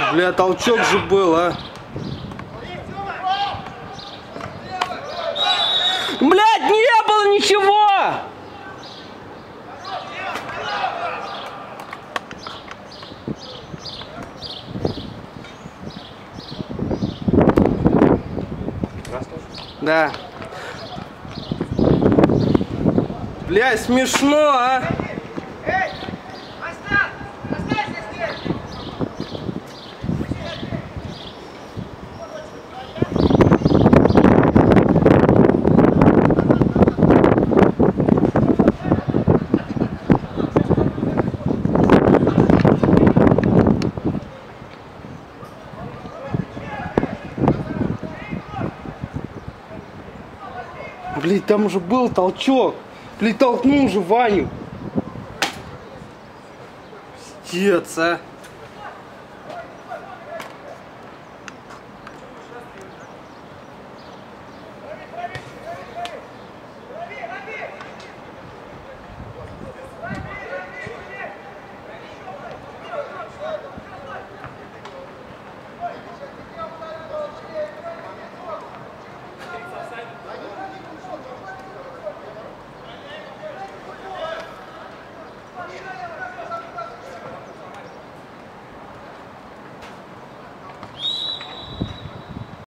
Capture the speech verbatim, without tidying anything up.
Бля, толчок же был, а. Блядь, не было ничего! Да. Бля, смешно, а? Эй! Оставь! Оставься здесь! Блин, там уже был толчок. Блин, толкнул же Ваню. Пиздец, а.